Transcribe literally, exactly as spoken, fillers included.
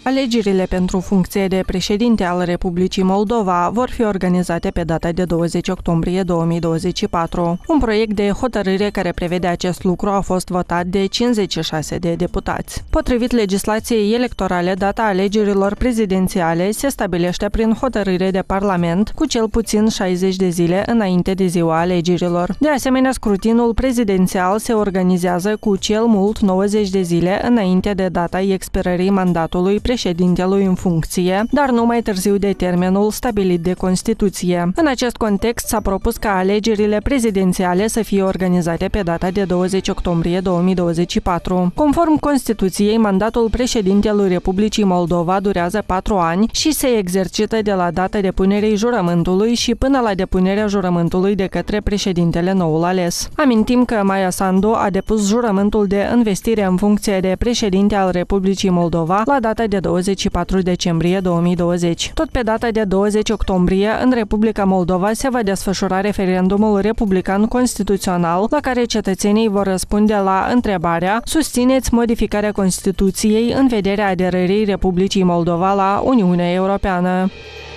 Alegerile pentru funcție de președinte al Republicii Moldova vor fi organizate pe data de douăzeci octombrie două mii douăzeci și patru. Un proiect de hotărâre care prevede acest lucru a fost votat de cincizeci și șase de deputați. Potrivit legislației electorale, data alegerilor prezidențiale se stabilește prin hotărâre de Parlament cu cel puțin șaizeci de zile înainte de ziua alegerilor. De asemenea, scrutinul prezidențial se organizează cu cel mult nouăzeci de zile înainte de data expirării mandatului președintelui în funcție, dar nu mai târziu de termenul stabilit de Constituție. În acest context s-a propus ca alegerile prezidențiale să fie organizate pe data de douăzeci octombrie două mii douăzeci și patru. Conform Constituției, mandatul președintelui Republicii Moldova durează patru ani și se exercită de la data depunerii jurământului și până la depunerea jurământului de către președintele noul ales. Amintim că Maia Sandu a depus jurământul de învestire în funcție de președinte al Republicii Moldova la data de douăzeci și patru decembrie două mii douăzeci. Tot pe data de douăzeci octombrie, în Republica Moldova se va desfășura referendumul republican constituțional, la care cetățenii vor răspunde la întrebarea: susțineți modificarea Constituției în vederea aderării Republicii Moldova la Uniunea Europeană.